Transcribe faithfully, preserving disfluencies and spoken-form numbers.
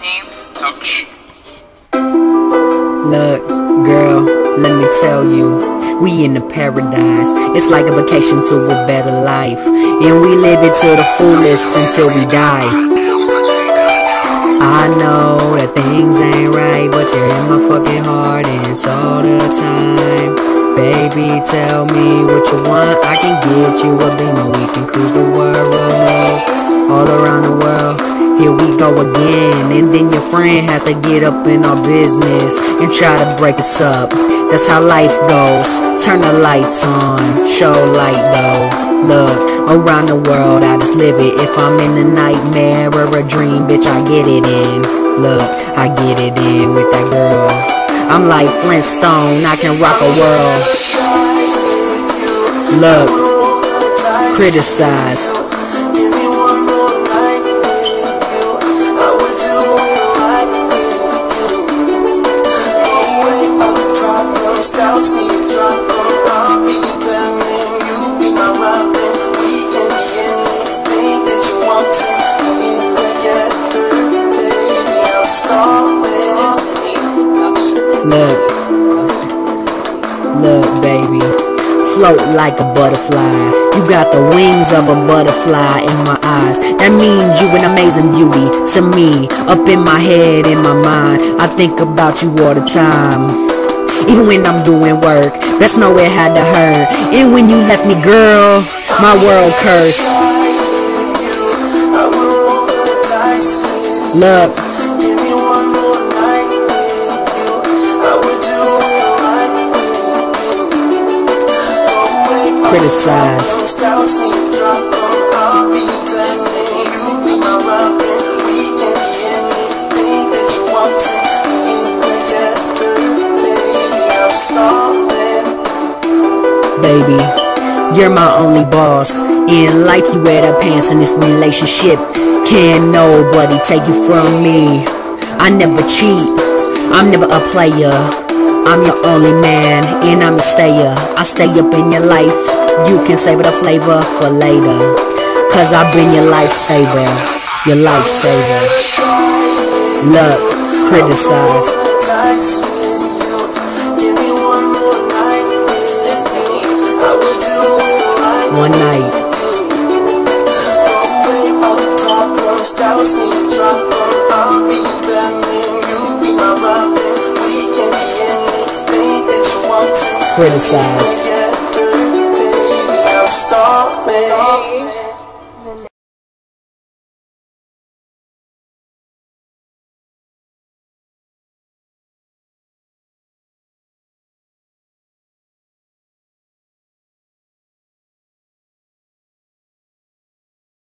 Touch. Look, girl, let me tell you, we in the paradise. It's like a vacation to a better life, and we live it to the fullest until we die. I know that things ain't right, but you're in my fucking heart, and it's all the time. Baby, tell me what you want, I can get you a beamer. We can cruise the world, all around the world. Here we go again, and then your friend has to get up in our business and try to break us up. That's how life goes. Turn the lights on, show light though. Look, around the world I just live it. If I'm in a nightmare or a dream, bitch, I get it in. Look, I get it in with that girl. I'm like Flintstone, I can rock a world. Look, criticize. Look, look, baby, float like a butterfly. You got the wings of a butterfly in my eyes. That means you an amazing beauty to me. Up in my head, in my mind, I think about you all the time. Even when I'm doing work, best know it had to hurt. And when you left me, girl, my world cursed. Look, criticize. Baby, you're my only boss. In life you wear the pants in this relationship. Can't nobody take you from me. I never cheat, I'm never a player. I'm your only man, and I'm a stayer. I stay up in your life, you can save the flavor for later. Cause I've been your lifesaver, your lifesaver. Look, criticize. One night. Criticize.